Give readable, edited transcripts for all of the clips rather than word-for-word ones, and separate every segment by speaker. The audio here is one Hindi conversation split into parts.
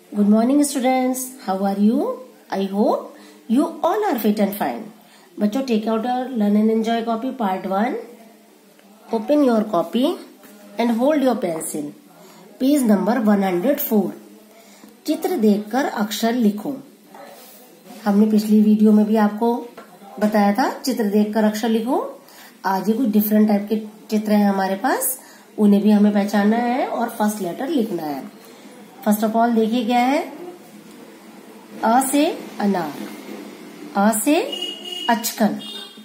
Speaker 1: Good morning students. How are you? I hope you all are fit and fine. बच्चों, take out your learn and enjoy copy part 1. Open your copy and hold your pencil. Page number 104. चित्र देखकर अक्षर लिखो. हमने पिछली वीडियो में भी आपको बताया था चित्र देखकर अक्षर लिखो. आज ये कुछ डिफरेंट टाइप के चित्र हैं हमारे पास, उन्हें भी हमें पहचानना है और फर्स्ट लेटर लिखना है. फर्स्ट ऑफ ऑल देखिए क्या है. अ से अनार, अ से अचकन,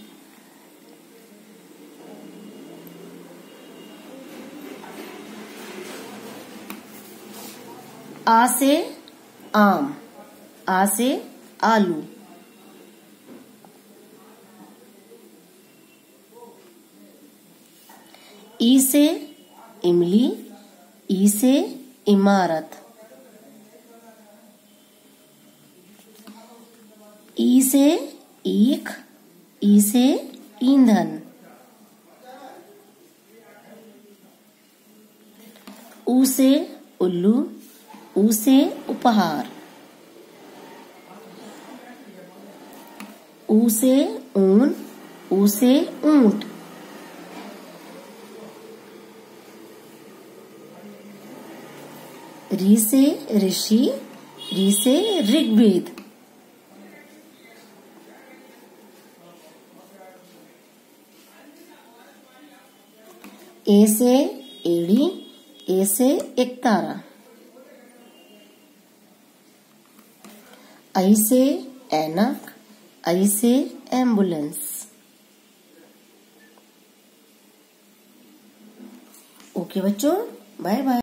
Speaker 1: आ से आम, आ से आलू, ई से इमली, ई से इमारत, ई से ईख, ई से ईंधन, ऊ से उल्लू, ऊ से उपहार, ऊ से ऊन, ऊ से ऊंट, री से ऋषि, री से ऋग्वेद, ए से एड़ी, ए से एकतारा, आई से ऐनक, आई से एम्बुलेंस. ओके बच्चों, बाय बाय.